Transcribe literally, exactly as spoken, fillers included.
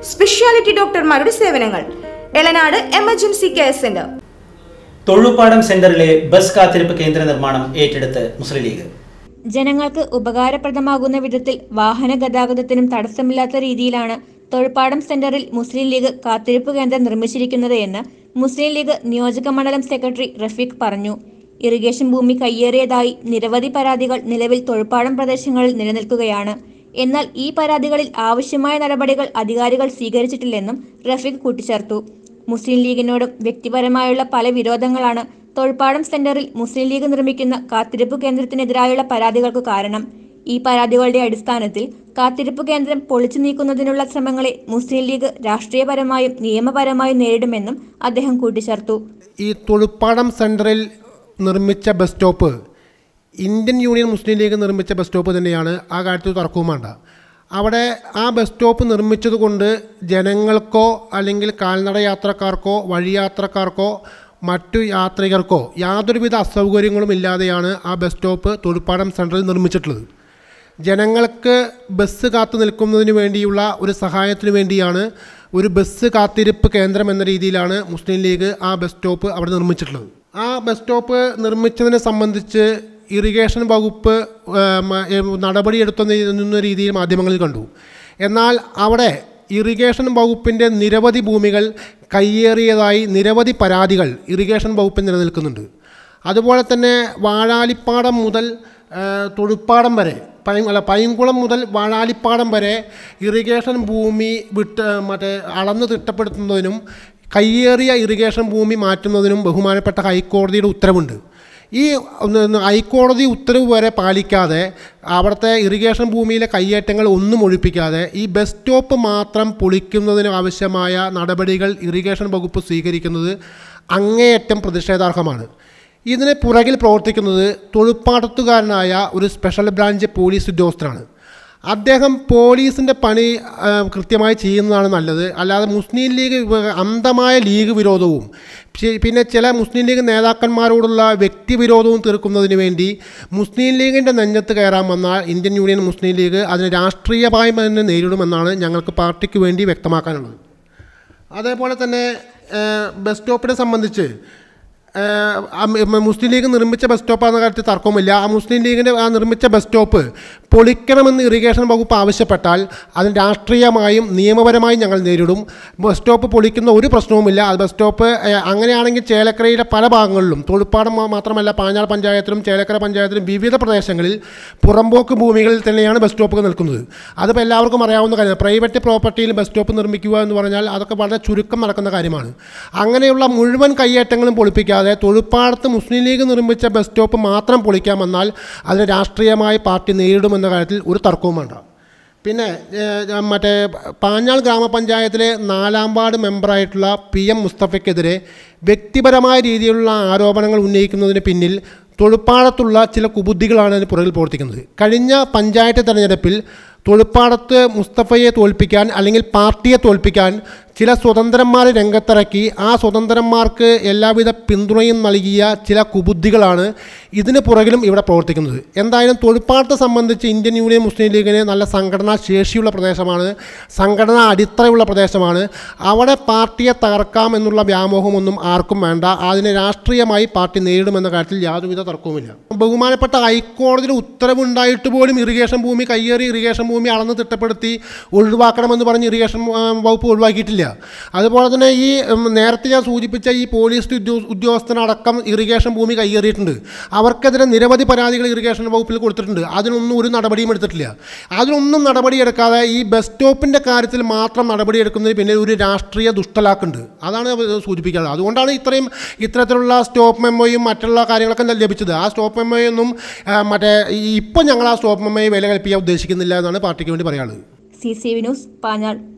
Speciality ഡോക്ടർമാരുടെ സേവനങ്ങൾ. Elanad emergency care centre. Thozhuppadam സെന്ററിലെ ബസ് കാത്തിരിപ്പ് കേന്ദ്ര നിർമ്മാണം ഏറ്റെടുത്ത് മുസ്ലിം ലീഗ്. ജനങ്ങൾക്ക് ഉപകാരപ്രദമാകുന്ന വിധത്തിൽ വാഹന ഗതാഗതത്തിനും തടസ്സമില്ലാത്ത രീതിയിലാണ് തൊഴുപ്പാടം സെന്ററിൽ മുസ്ലിം ലീഗ് കാത്തിരിപ്പ് കേന്ദ്രം നിർമ്മിച്ചിരിക്കുന്നത് എന്ന് മുസ്ലിം ലീഗ് നിയോജക മണ്ഡലം സെക്രട്ടറി റഫീഖ് പറഞ്ഞു. ഇറിഗേഷൻ ഭൂമി കയ്യേറിയതായി നിരവധി പരാതികൾ നിലവിൽ തൊഴുപ്പാടം പ്രദേശങ്ങളിൽ നിലനിൽക്കുകയാണ്. എന്നാൽ ഈ പരാതികളിൽ ആവശ്യമായ നടപടികൾ അധികാരികൾ സ്വീകരിച്ചിട്ടില്ലെന്നും റഫീഖ് കൂട്ടിച്ചേർത്തു. മുസ്ലിം ലീഗിനോടും വ്യക്തിപരമായുള്ള പല വിരോധങ്ങളാണ് തൊഴുപ്പാടം സെന്ററിൽ മുസ്ലിം ലീഗ് നിർമ്മിക്കുന്ന കാത്തിരിപ്പ് കേന്ദ്രത്തിനെതിരായുള്ള പരാതികൾക്ക് കാരണം. ഈ പരാതികളുടെ അടിസ്ഥാനത്തിൽ കാത്തിരിപ്പ് കേന്ദ്രം പൊളിച്ചു നീക്കുന്നതിനുള്ള ശ്രമങ്ങളെ മുസ്ലിം ലീഗ് രാഷ്ട്രീയപരമായും നിയമപരമായും നേരിടുമെന്നും അദ്ദേഹം കൂട്ടിച്ചേർത്തു. ഈ തൊഴുപ്പാടം സെന്ററിൽ നിർമ്മിച്ച ബസ് സ്റ്റോപ്പ് ഇന്ത്യൻ യൂണിയൻ മുസ്ലിം ലീഗ് നിർമ്മിച്ച ബസ് സ്റ്റോപ്പ് തന്നെയാണ്. ആ കാര്യത്തിൽ തർക്കവും വേണ്ട. അവിടെ ആ ബസ് സ്റ്റോപ്പ് നിർമ്മിച്ചതുകൊണ്ട് ജനങ്ങൾക്കോ അല്ലെങ്കിൽ കാൽനട യാത്രക്കാർക്കോ വഴിയാത്രക്കാർക്കോ മറ്റു യാത്രികർക്കോ യാതൊരുവിധ അസൗകര്യങ്ങളും ഇല്ലാതെയാണ് ആ ബസ് സ്റ്റോപ്പ് തൊഴുപ്പാടം സെൻറ്ററിൽ നിർമ്മിച്ചിട്ടുള്ളത്. ജനങ്ങൾക്ക് ബസ് കാത്തു നിൽക്കുന്നതിന് വേണ്ടിയുള്ള ഒരു സഹായത്തിന് വേണ്ടിയാണ് ഒരു ബസ് കാത്തിരിപ്പ് കേന്ദ്രം എന്ന രീതിയിലാണ് മുസ്ലിം ലീഗ് ആ ബസ് സ്റ്റോപ്പ് അവിടെ നിർമ്മിച്ചിട്ടുള്ളത്. ആ ബസ് സ്റ്റോപ്പ് നിർമ്മിച്ചതിനെ സംബന്ധിച്ച് ഇറിഗേഷൻ വകുപ്പ് നടപടിയെടുത്തുന്ന രീതിയിൽ മാധ്യമങ്ങളിൽ കണ്ടു. എന്നാൽ അവിടെ ഇറിഗേഷൻ വകുപ്പിൻ്റെ നിരവധി ഭൂമികൾ കയ്യേറിയതായി നിരവധി പരാതികൾ ഇറിഗേഷൻ വകുപ്പിൽ നിലനിൽക്കുന്നുണ്ട്. അതുപോലെ തന്നെ വാഴാലിപ്പാടം മുതൽ തൊഴുപ്പാടം വരെ പൈ അല്ല പൈങ്കുളം മുതൽ വാഴാലിപ്പാടം വരെ ഇറിഗേഷൻ ഭൂമി വിട്ട് മറ്റേ അളന്ന് തിട്ടപ്പെടുത്തുന്നതിനും കയ്യേറിയ ഇറിഗേഷൻ ഭൂമി മാറ്റുന്നതിനും ബഹുമാനപ്പെട്ട ഹൈക്കോടതിയുടെ ഉത്തരവുണ്ട്. ഈ ഹൈക്കോടതി ഉത്തരവ് വരെ പാലിക്കാതെ അവിടുത്തെ ഇറിഗേഷൻ ഭൂമിയിലെ കയ്യേറ്റങ്ങൾ ഒന്നും ഒഴിപ്പിക്കാതെ ഈ ബസ് സ്റ്റോപ്പ് മാത്രം പൊളിക്കുന്നതിന് ആവശ്യമായ നടപടികൾ ഇറിഗേഷൻ വകുപ്പ് സ്വീകരിക്കുന്നത് അങ്ങേയറ്റം പ്രതിഷേധാർഹമാണ്. ഇതിന് പുറകിൽ പ്രവർത്തിക്കുന്നത് തൊഴുപ്പാടത്തുകാരനായ ഒരു സ്പെഷ്യൽ ബ്രാഞ്ച് പോലീസ് ഉദ്യോഗസ്ഥനാണ്. അദ്ദേഹം പോലീസിൻ്റെ പണി കൃത്യമായി ചെയ്യുന്നതാണ് നല്ലത്. അല്ലാതെ മുസ്ലിം ലീഗ് അന്ധമായ ലീഗ് വിരോധവും പിന്നെ ചില മുസ്ലിം ലീഗ് നേതാക്കന്മാരോടുള്ള വ്യക്തിവിരോധവും തീർക്കുന്നതിന് വേണ്ടി മുസ്ലിം ലീഗിൻ്റെ നെഞ്ഞത്ത് കയറാൻ വന്നാൽ ഇന്ത്യൻ യൂണിയൻ മുസ്ലിം ലീഗ് അതിന് രാഷ്ട്രീയമായി തന്നെ നേരിടുമെന്നാണ് ഞങ്ങൾക്ക് പാർട്ടിക്ക് വേണ്ടി വ്യക്തമാക്കാനുള്ളത്. അതേപോലെ തന്നെ ബസ് സ്റ്റോപ്പിനെ സംബന്ധിച്ച് മുസ്ലിം ലീഗ് നിർമ്മിച്ച ബസ് സ്റ്റോപ്പാണെന്ന കാര്യത്തിൽ തർക്കവുമില്ല. ആ മുസ്ലിം ലീഗിൻ്റെ ആ നിർമ്മിച്ച ബസ് സ്റ്റോപ്പ് പൊളിക്കണമെന്ന് ഇറിഗേഷൻ വകുപ്പ് ആവശ്യപ്പെട്ടാൽ അതിന് രാഷ്ട്രീയമായും നിയമപരമായും ഞങ്ങൾ നേരിടും. ബസ് സ്റ്റോപ്പ് പൊളിക്കുന്ന ഒരു പ്രശ്നവുമില്ല. അത് ബസ് സ്റ്റോപ്പ് അങ്ങനെയാണെങ്കിൽ ചേലക്കരയുടെ പല ഭാഗങ്ങളിലും തൊഴുപ്പാടം മാത്രമല്ല പാഞ്ഞാൾ പഞ്ചായത്തിലും ചേലക്കര പഞ്ചായത്തിലും വിവിധ പ്രദേശങ്ങളിൽ പുറമ്പോക്ക് ഭൂമികളിൽ തന്നെയാണ് ബസ് സ്റ്റോപ്പുകൾ നിൽക്കുന്നത്. അതിപ്പോൾ എല്ലാവർക്കും അറിയാവുന്ന കാര്യമാണ്. പ്രൈവറ്റ് പ്രോപ്പർട്ടിയിൽ ബസ് സ്റ്റോപ്പ് നിർമ്മിക്കുക എന്ന് പറഞ്ഞാൽ അതൊക്കെ വളരെ ചുരുക്കം നടക്കുന്ന കാര്യമാണ്. അങ്ങനെയുള്ള മുഴുവൻ കയ്യേറ്റങ്ങളും പൊളിപ്പിക്കാതെ തൊഴുപ്പാടത്ത് മുസ്ലിം ലീഗ് നിർമ്മിച്ച ബസ് സ്റ്റോപ്പ് മാത്രം പൊളിക്കാമെന്നാൽ അതിന് രാഷ്ട്രീയമായി പാർട്ടി നേരിടുമെന്ന കാര്യത്തിൽ ഒരു തർക്കവും വേണ്ട. പിന്നെ മറ്റേ പാഞ്ഞാൾ ഗ്രാമപഞ്ചായത്തിലെ നാലാം വാർഡ് മെമ്പറായിട്ടുള്ള പി എം മുസ്തഫയ്ക്കെതിരെ വ്യക്തിപരമായ രീതിയിലുള്ള ആരോപണങ്ങൾ ഉന്നയിക്കുന്നതിന് പിന്നിൽ തൊഴുപ്പാടത്തുള്ള ചില കുബുദ്ധികളാണ് അതിന് പുറകിൽ പ്രവർത്തിക്കുന്നത്. കഴിഞ്ഞ പഞ്ചായത്ത് തെരഞ്ഞെടുപ്പിൽ തൊഴുപ്പാടത്ത് മുസ്തഫയെ തോൽപ്പിക്കാൻ അല്ലെങ്കിൽ പാർട്ടിയെ തോൽപ്പിക്കാൻ ചില സ്വതന്ത്രന്മാരെ രംഗത്തിറക്കി ആ സ്വതന്ത്രന്മാർക്ക് എല്ലാവിധ പിന്തുണയും നൽകിയ ചില കുബുദ്ധികളാണ് ഇതിന് പുറകിലും ഇവിടെ പ്രവർത്തിക്കുന്നത്. എന്തായാലും തൊഴുപ്പാടത്തെ സംബന്ധിച്ച് ഇന്ത്യൻ യൂണിയൻ മുസ്ലിം ലീഗിന് നല്ല സംഘടനാ ശേഷിയുള്ള പ്രദേശമാണ്, സംഘടനാ അടിത്തറയുള്ള പ്രദേശമാണ്. അവിടെ പാർട്ടിയെ തകർക്കാം എന്നുള്ള വ്യാമോഹമൊന്നും ആർക്കും വേണ്ട. അതിനെ രാഷ്ട്രീയമായി പാർട്ടി നേരിടുമെന്ന കാര്യത്തിൽ യാതൊരുവിധ തർക്കവുമില്ല. ബഹുമാനപ്പെട്ട ഹൈക്കോടതിയുടെ ഉത്തരവുണ്ടായിട്ട് പോലും ഇറിഗേഷൻ ഭൂമി കയ്യേറി ഇറിഗേഷൻ ഭൂമി അളന്ന് തിട്ടപ്പെടുത്തി ഒഴിവാക്കണമെന്ന് പറഞ്ഞ് ഇറിഗേഷൻ വകുപ്പ് ഒഴിവാക്കിയിട്ടില്ല. അതുപോലെ തന്നെ ഈ നേരത്തെ ഞാൻ സൂചിപ്പിച്ച ഈ പോലീസ് ഉദ്യോഗസ്ഥനടക്കം ഇറിഗേഷൻ ഭൂമി കയ്യേറിയിട്ടുണ്ട്. അവർക്കെതിരെ നിരവധി പരാതികൾ ഇറിഗേഷൻ വകുപ്പിൽ കൊടുത്തിട്ടുണ്ട്. അതിനൊന്നും ഒരു നടപടിയും എടുത്തിട്ടില്ല. അതിനൊന്നും നടപടിയെടുക്കാതെ ഈ ബസ് സ്റ്റോപ്പിൻ്റെ കാര്യത്തിൽ മാത്രം നടപടിയെടുക്കുന്നതിന് പിന്നെ ഒരു രാഷ്ട്രീയ ദുഷ്ടലാക്കുണ്ട്. അതാണ് സൂചിപ്പിക്കാറ്. അതുകൊണ്ടാണ് ഇത്രയും ഇത്തരത്തിലുള്ള സ്റ്റോപ്പ് മെമ്മോയും മറ്റുള്ള കാര്യങ്ങളൊക്കെ ലഭിച്ചത്. ആ സ്റ്റോപ്പ് മെമ്മോയൊന്നും മറ്റേ ഇപ്പം ഞങ്ങൾ ആ സ്റ്റോപ്പ് മെമ്മോയെ വില കൽപ്പിക്കാൻ ഉദ്ദേശിക്കുന്നില്ല എന്നാണ് പാർട്ടിക്ക് വേണ്ടി പറയാനുള്ളത്. C C V news Panjal.